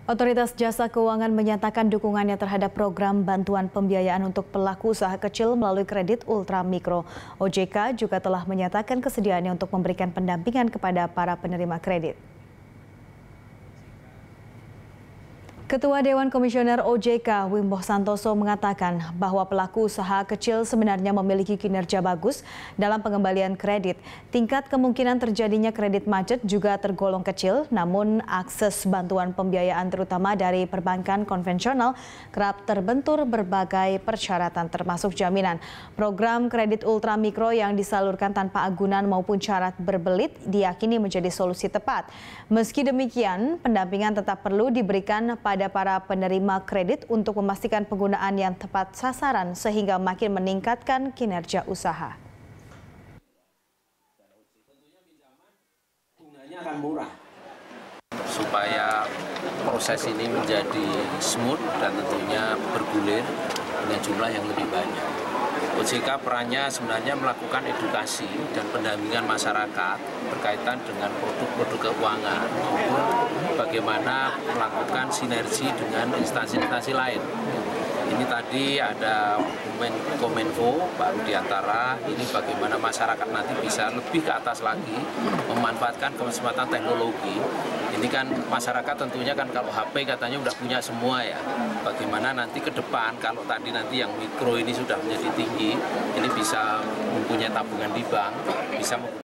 Otoritas Jasa Keuangan menyatakan dukungannya terhadap program bantuan pembiayaan untuk pelaku usaha kecil melalui kredit ultra mikro. OJK juga telah menyatakan kesediaannya untuk memberikan pendampingan kepada para penerima kredit. Ketua Dewan Komisioner OJK, Wimbo Santoso mengatakan bahwa pelaku usaha kecil sebenarnya memiliki kinerja bagus dalam pengembalian kredit. Tingkat kemungkinan terjadinya kredit macet juga tergolong kecil, namun akses bantuan pembiayaan terutama dari perbankan konvensional kerap terbentur berbagai persyaratan termasuk jaminan. Program kredit ultra mikro yang disalurkan tanpa agunan maupun syarat berbelit diyakini menjadi solusi tepat. Meski demikian, pendampingan tetap perlu diberikan pada para penerima kredit untuk memastikan penggunaan yang tepat sasaran sehingga makin meningkatkan kinerja usaha. Bunganya akan murah supaya proses ini menjadi smooth dan tentunya bergulir dengan jumlah yang lebih banyak. OJK perannya sebenarnya melakukan edukasi dan pendampingan masyarakat berkaitan dengan produk-produk keuangan maupun bagaimana melakukan sinergi dengan instansi-instansi lain. Ini tadi ada Kominfo, Pak Rudiantara, ini bagaimana masyarakat nanti bisa lebih ke atas lagi memanfaatkan kesempatan teknologi. Ini kan masyarakat tentunya kan kalau HP katanya udah punya semua ya. Bagaimana nanti ke depan kalau tadi nanti yang mikro ini sudah menjadi tinggi, ini bisa mempunyai tabungan di bank, bisa